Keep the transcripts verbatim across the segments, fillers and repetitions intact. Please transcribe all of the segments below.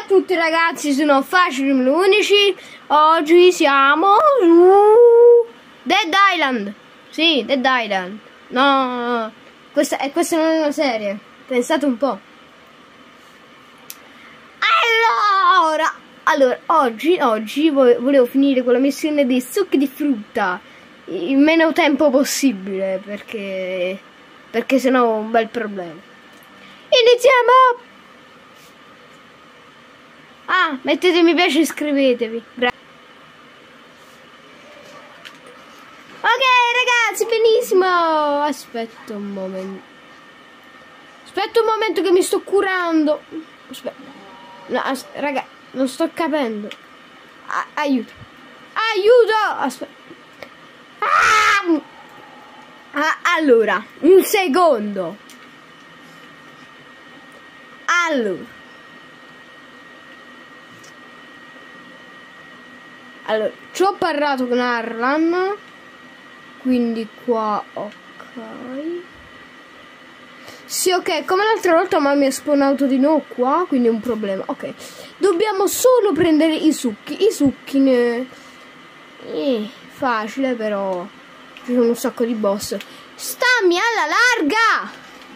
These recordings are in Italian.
tutti ragazzi, sono Facili Unici. Oggi siamo su Dead Island. Sì, Dead Island. No, questa, è, questa non è una serie. Pensate un po'. Allora, allora oggi, oggi volevo finire con la missione dei succhi di frutta il meno tempo possibile, perché perché sennò ho un bel problema. Iniziamo! Ah, mettete mi piace e iscrivetevi. Grazie. Ok ragazzi, benissimo. Aspetta un momento. Aspetta un momento che mi sto curando. Aspetta. No, as raga, non sto capendo. A aiuto. Aiuto! Aspetta. Ah! Ah, allora, un secondo. Allora. Allora, ci ho parlato con Arlan, quindi qua, ok. Sì, ok, come l'altra volta ma mi ha spawnato di nuovo qua, quindi è un problema. Ok, dobbiamo solo prendere i succhi, i succhi ne... Eh, facile però, ci sono un sacco di boss. Stammi alla larga!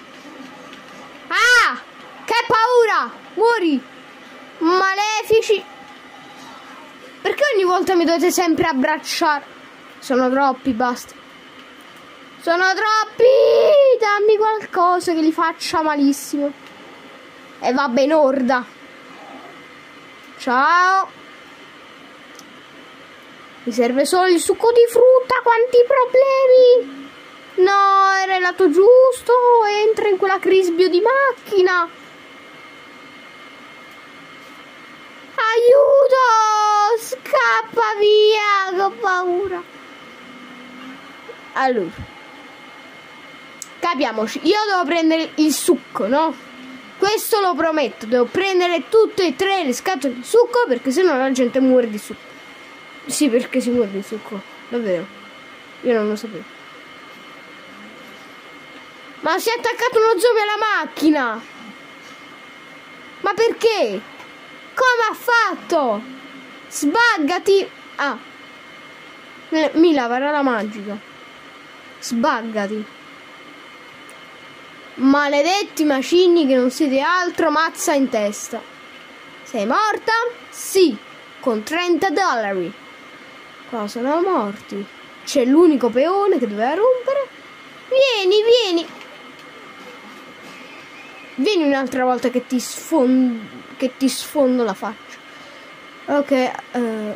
Ah, che paura! Muori! Malefici! Perché ogni volta mi dovete sempre abbracciare? Sono troppi, basta. Sono troppi! Dammi qualcosa che li faccia malissimo. E vabbè, in orda. Ciao. Mi serve solo il succo di frutta. Quanti problemi! No, era il lato giusto. Entra in quella crisbio di macchina. Aiuto! Scappa via, che ho paura. Allora, capiamoci, io devo prendere il succo, no? Questo lo prometto, devo prendere tutte e tre le scatole di succo, perché sennò la gente muore di succo. Sì, perché si muore di succo, davvero. Io non lo sapevo. Ma si è attaccato uno zombie alla macchina! Ma perché? Come ha fatto? Sbaggati! Ah, mi lavarà la magica. Sbaggati. Maledetti macigni che non siete altro, mazza in testa. Sei morta? Sì, con trenta dollari. Qua sono morti. C'è l'unico peone che doveva rompere. Vieni, vieni. Vieni un'altra volta che ti sfondo, che ti sfondo la faccia. Ok, uh.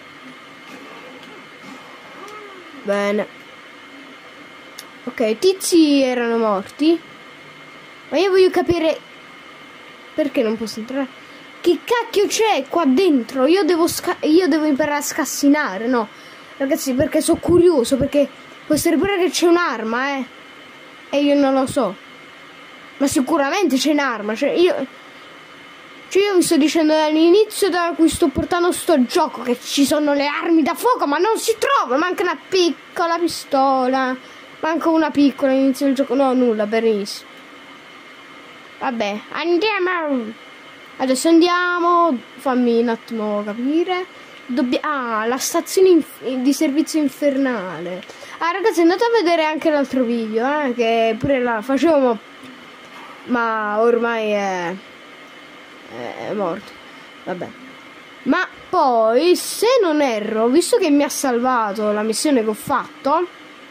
Bene. Ok, i tizi erano morti. Ma io voglio capire perché non posso entrare. Che cacchio c'è qua dentro? Io devo, io devo imparare a scassinare, no? Ragazzi, perché sono curioso, perché può essere pure che c'è un'arma, eh. E io non lo so. Ma sicuramente c'è un'arma, cioè io... Cioè io vi sto dicendo dall'inizio da cui sto portando sto gioco che ci sono le armi da fuoco, ma non si trova, manca una piccola pistola, manca una piccola all'inizio del gioco, no, nulla, benissimo. Vabbè, andiamo, adesso andiamo, fammi un attimo capire, Dobbia ah, la stazione di servizio infernale. Ah ragazzi, andate a vedere anche l'altro video, eh, che pure là facevo, ma ormai è... è morto, vabbè. Ma poi, se non erro, visto che mi ha salvato la missione che ho fatto,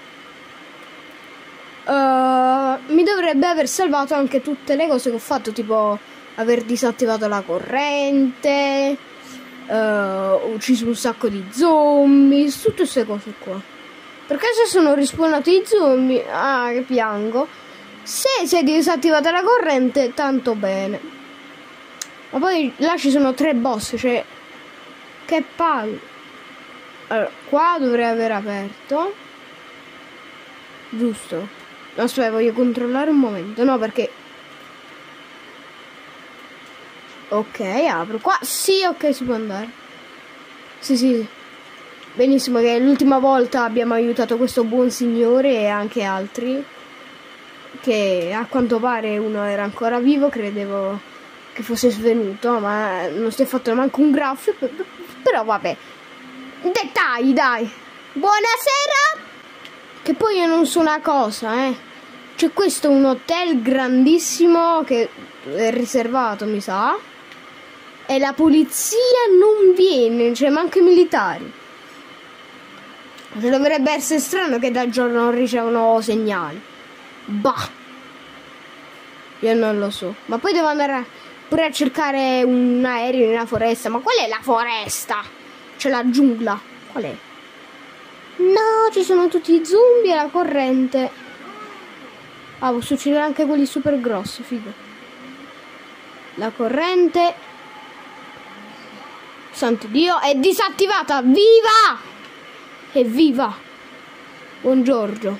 uh, mi dovrebbe aver salvato anche tutte le cose che ho fatto, tipo aver disattivato la corrente, uh, ucciso un sacco di zombie, tutte queste cose qua. Perché se sono rispawnati i zombie, ah che piango. Se si è disattivata la corrente, tanto bene. Ma poi là ci sono tre boss, cioè... Che palle. Allora, qua dovrei aver aperto. Giusto. Aspetta, voglio controllare un momento. No, perché... Ok, apro. Qua, sì, ok, si può andare. Sì, sì. Benissimo, che l'ultima volta abbiamo aiutato questo buon signore e anche altri. Che a quanto pare uno era ancora vivo, credevo... che fosse svenuto, ma non si è fatto neanche un graffio, però vabbè. Dettagli, dai. Buonasera! Che poi io non so una cosa, eh. C'è questo un hotel grandissimo che è riservato, mi sa. E la polizia non viene, cioè manco i militari. Dovrebbe essere strano che da giorno non ricevono segnali. Bah. Io non lo so. Ma poi devo andare pure a cercare un aereo nella foresta. Ma qual è la foresta? C'è la giungla. Qual è? No, ci sono tutti i zombie e la corrente. Ah, può succedere anche quelli super grossi, figo. La corrente. Santo Dio, è disattivata. Viva! Evviva! Buongiorno.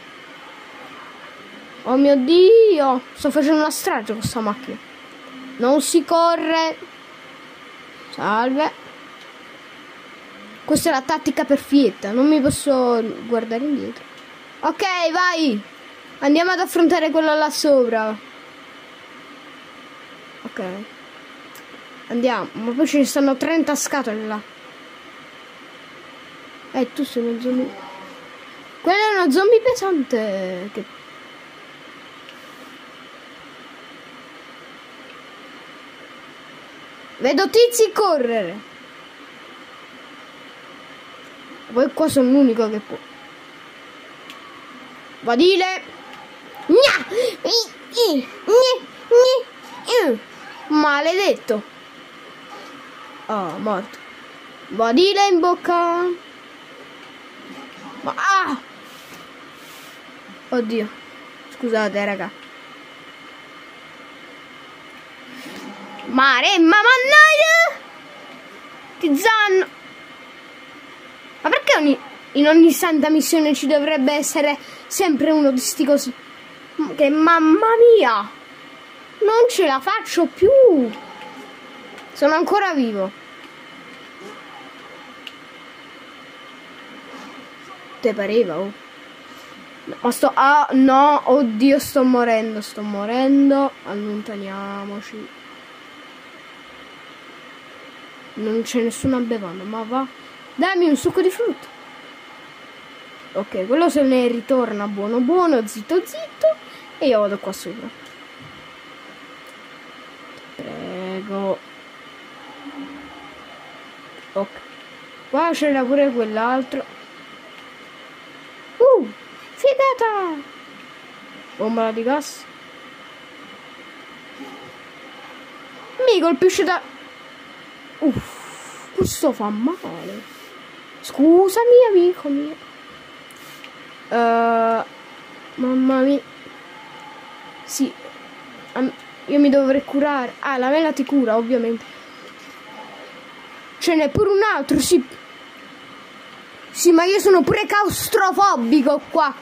Oh mio Dio! Sto facendo una strage con sta macchina. Non si corre. Salve. Questa è la tattica perfetta. Non mi posso guardare indietro. Ok, vai. Andiamo ad affrontare quello là sopra. Ok. Andiamo. Ma poi ci stanno trenta scatole là. Eh, tu sei uno zombie. Quello è uno zombie pesante. Che... Vedo tizi correre. Poi qua sono l'unico che può. Badile. Maledetto. Oh, morto. Badile in bocca. Ma ah! Oddio. Scusate, raga. Mare, ma mannaggia! Tizzano. Ma perché ogni, in ogni santa missione ci dovrebbe essere sempre uno di sti così? Che mamma mia! Non ce la faccio più! Sono ancora vivo. Te pareva, oh? Ma sto... Ah, no, oddio, sto morendo, sto morendo. Allontaniamoci. Non c'è nessuna bevanda, ma va. Dammi un succo di frutta. Ok, quello se ne ritorna buono buono, zitto zitto. E io vado qua sopra. Prego. Ok. Qua c'era pure quell'altro. Uh, figata! Bombola di gas. Mi colpisce da... Uff, questo fa male. Scusami, amico mio. Uh, mamma mia. Sì. Um, io mi dovrei curare. Ah, la mela ti cura, ovviamente. Ce n'è pure un altro, sì. Sì, ma io sono pure claustrofobico qua.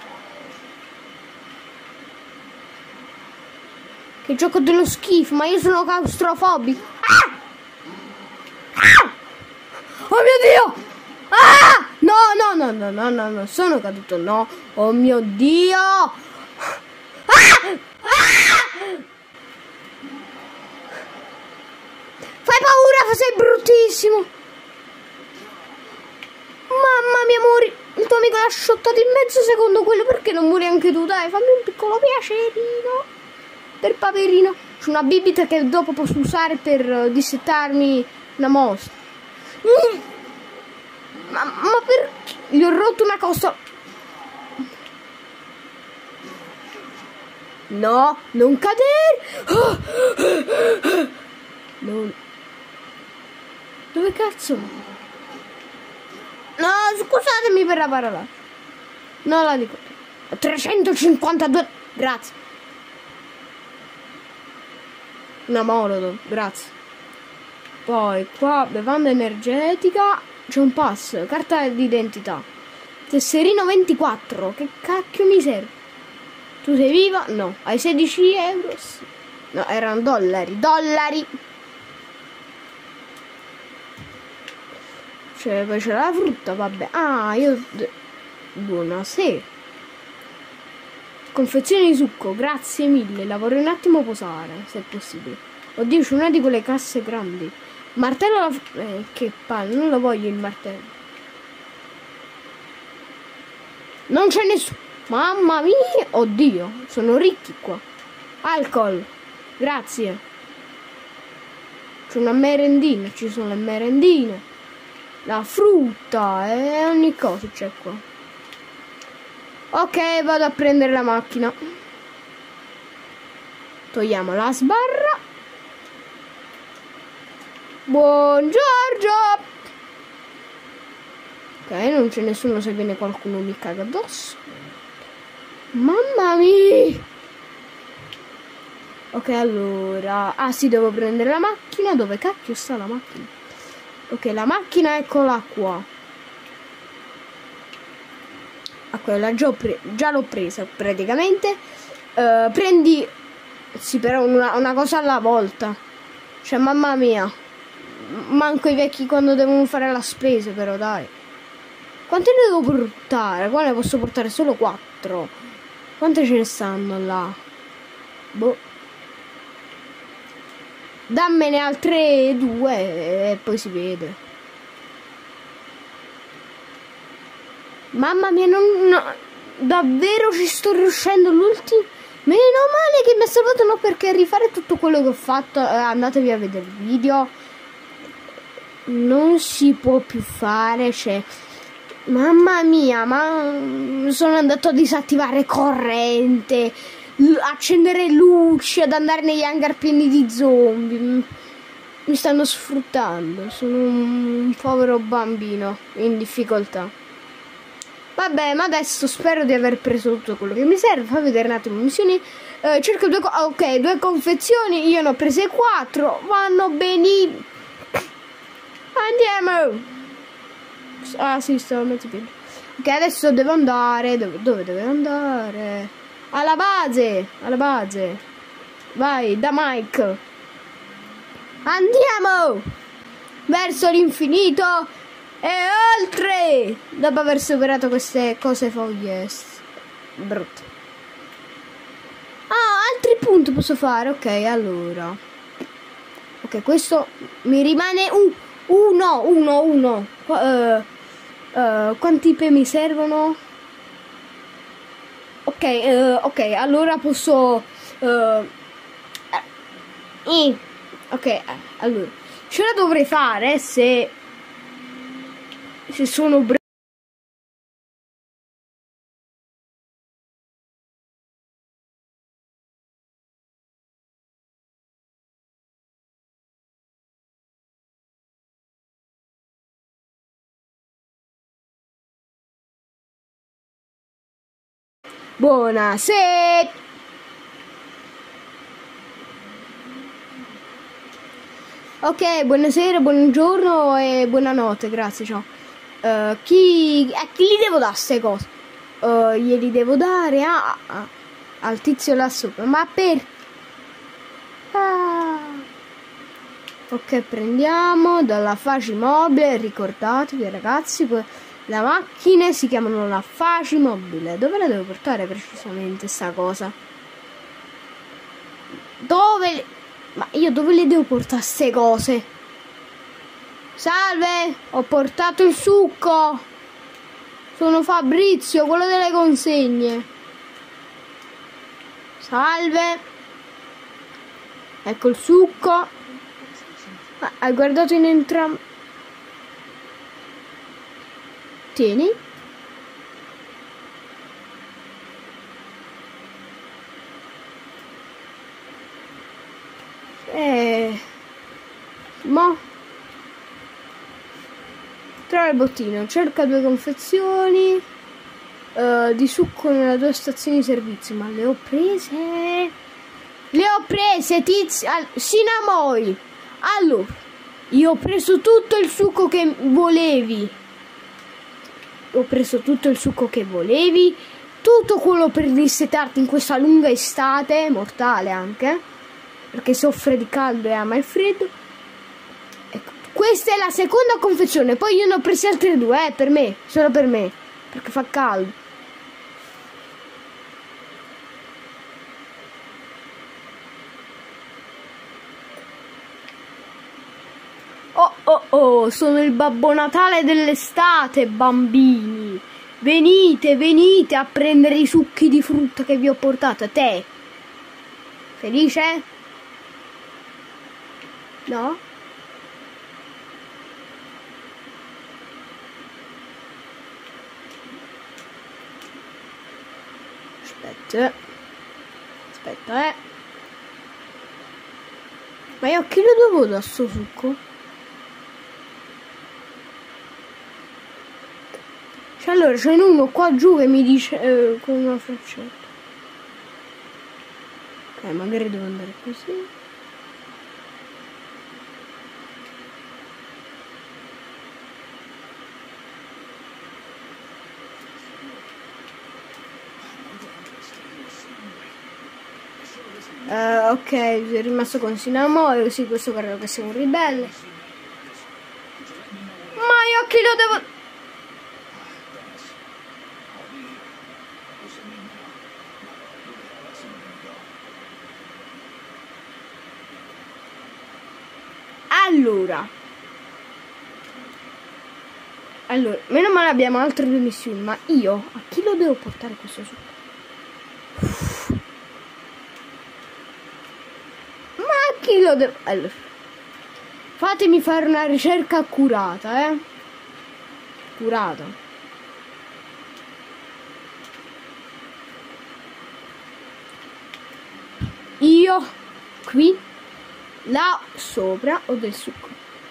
Che gioco dello schifo, ma io sono claustrofobico. Ah! Ah! Oh mio Dio! Ah! No, no, no, no, no, no, no, sono caduto, no. Oh mio Dio! Ah! Ah! Fai paura, sei bruttissimo. Mamma mia, muori. Il tuo amico l'ha shottato in mezzo secondo quello. Perché non muori anche tu? Dai, fammi un piccolo piacerino. Per Paperino. C'è una bibita che dopo posso usare per dissettarmi una mostra. Mm. Ma, ma perché? Gli ho rotto una cosa. No, non cadere. Non. Dove cazzo? No, scusatemi per la parola. Non la dico. trecentocinquantadue. Grazie. Una molotov, grazie. Poi qua bevanda energetica. C'è un pass, carta d'identità. Tesserino ventiquattro. Che cacchio mi serve? Tu sei viva? No. Hai sedici euro? Sì. No, erano dollari. Dollari. Cioè, poi c'era la frutta, vabbè. Ah, io... Buonasera. Confezione di succo, grazie mille. La vorrei un attimo posare, se è possibile. Oddio, c'è una di quelle casse grandi. Martello la... Eh, che palle, non lo voglio il martello. Non c'è nessuno. Mamma mia. Oddio, sono ricchi qua. Alcol. Grazie. C'è una merendina, ci sono le merendine. La frutta e ogni cosa c'è qua. Ok, vado a prendere la macchina. Togliamo la sbarra. Buongiorno. Ok, non c'è nessuno, se viene qualcuno mi caga addosso. Mamma mia. Ok, allora. Ah sì, devo prendere la macchina. Dove cacchio sta la macchina? Ok, la macchina eccola qua. Ah, quella già, già l'ho presa praticamente. Uh, prendi... Sì, però una, una cosa alla volta. Cioè, mamma mia. Manco i vecchi quando devono fare la spesa, però dai. Quante ne devo portare? Qua ne posso portare solo quattro. Quante ce ne stanno là? Boh. Dammene altre due e poi si vede. Mamma mia, non... No, davvero ci sto riuscendo l'ultimo... Meno male che mi ha salvato, no, perché rifare tutto quello che ho fatto, eh, andatevi a vedere il video, non si può più fare, cioè, mamma mia, ma sono andato a disattivare corrente, accendere luci, ad andare negli hangar pieni di zombie, mi stanno sfruttando, sono un povero bambino in difficoltà. Vabbè, ma adesso spero di aver preso tutto quello che mi serve. Fammi vedere un attimo missioni. Eh, cerco due... Ah, ok, due confezioni. Io ne ho prese quattro. Vanno benissimo. Andiamo. Ah, sì, sto mezzo pieno. Ok, adesso devo andare. Dove, dove devo andare? Alla base. Alla base. Vai, da Mike. Andiamo. Verso l'infinito. E oltre, dopo aver superato queste cose foglie brutte. Ah, altri punti posso fare. Ok, allora. Ok, questo mi rimane un, uno, uno, uno. Uh, uh, quanti pe mi servono? Ok, uh, ok, allora posso... Uh, eh, ok, allora. Ce la dovrei fare se... Se sono bravo. Buonasera. Ok, buonasera, buongiorno e buonanotte, grazie, ciao. Uh, chi, a chi li devo dare queste cose? Uh, glieli devo dare a, a, al tizio là sopra, ma per... Ah. Ok, prendiamo dalla Facimobile, ricordatevi ragazzi, le macchine si chiamano la Facimobile. Dove la devo portare precisamente sta cosa? Dove? Ma io dove le devo portare ste cose? Salve, ho portato il succo. Sono Fabrizio, quello delle consegne. Salve. Ecco il succo. Ah, hai guardato in entrambi? Tieni. Eh. Mo. Trova il bottino, cerca due confezioni uh, di succo nella tua stazione di servizio. Ma le ho prese? Le ho prese, tizia. Al Sinamoi. Allora, io ho preso tutto il succo che volevi. Ho preso tutto il succo che volevi. Tutto quello per dissetarti in questa lunga estate, mortale anche, perché soffre di caldo e ama il freddo. Ecco, questa è la seconda confezione. Poi io ne ho prese altre due, eh, per me, solo per me, perché fa caldo. Oh oh oh, sono il Babbo Natale dell'estate, bambini. Venite, venite a prendere i succhi di frutta che vi ho portato. Te? Felice? No? Aspetta. Aspetta, eh. Ma io a chi lo devo da sto succo? Cioè allora c'è uno qua giù che mi dice eh, con una freccetta. Ok, magari devo andare così. Uh, ok, è rimasto con Sinamore, sì, questo credo che sia un ribelle. Ma io a chi lo devo... Allora. Allora, meno male abbiamo altre due missioni, ma io a chi lo devo portare questo su? Chi lo devo... Allora, fatemi fare una ricerca accurata, eh. Curata. Io qui, là sopra ho del succo.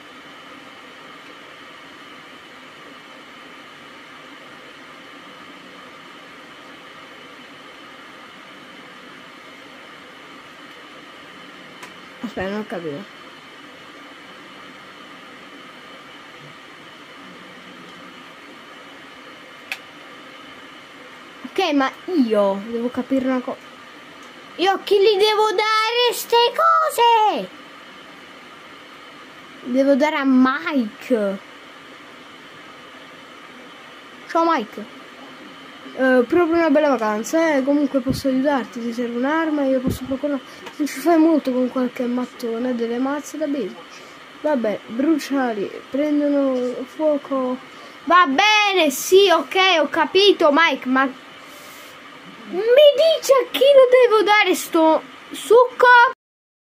Aspetta, non ho capito. Ok, ma io devo capire una cosa. Io a chi li devo dare ste cose? Devo dare a Mike. Ciao Mike. Uh, proprio una bella vacanza, eh? Comunque posso aiutarti, ti serve un'arma, io posso procurare. Non ci fai molto con qualche mattone, delle mazze da base. Vabbè, bruciali, prendono fuoco. Va bene, sì, ok, ho capito, Mike, ma mi dici a chi lo devo dare sto succo?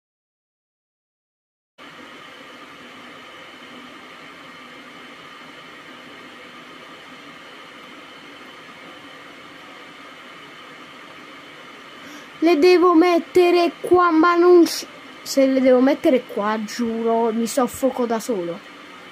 Le devo mettere qua, ma non... Se le devo mettere qua, giuro, mi soffoco da solo.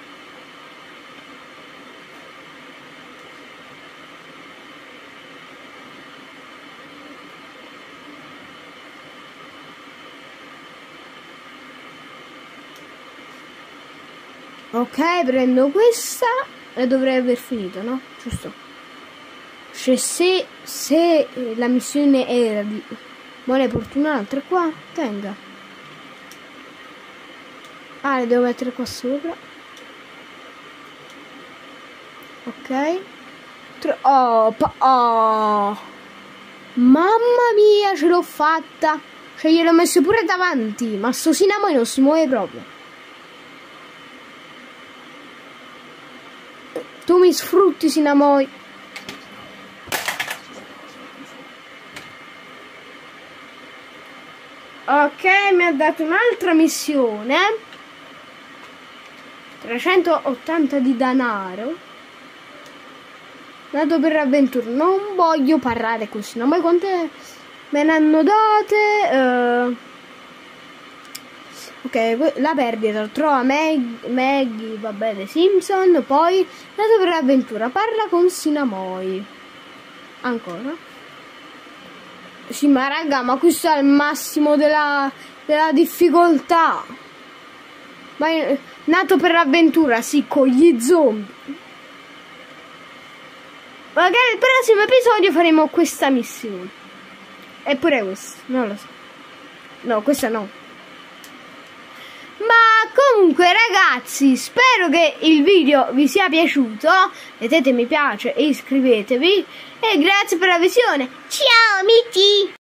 Ok, prendo questa e dovrei aver finito, no? Giusto. Cioè, se, se la missione era di... Ma ne porto un'altra qua, tenga. Ah, le devo mettere qua sopra. Ok. Tro oh, oh. Mamma mia, ce l'ho fatta. Cioè, gliel'ho messo pure davanti. Ma sto Sinamoi non si muove proprio. Tu mi sfrutti, Sinamoi. Ok, mi ha dato un'altra missione. trecentottanta di denaro. Dato per avventura. Non voglio parlare così. Non mai quante me ne hanno date. Uh, ok, la perdita. Trova Mag Maggie, va bene, Simpson. Poi, dato per avventura. Parla con Sinamoi. Ancora. Sì, ma raga, ma questo è il massimo della, della difficoltà. Ma è nato per l'avventura, sì, con gli zombie. Magari il prossimo episodio faremo questa missione. Eppure questa, non lo so. No, questa no. Ma comunque ragazzi, spero che il video vi sia piaciuto. Mettete mi piace e iscrivetevi. E grazie per la visione. Ciao amici!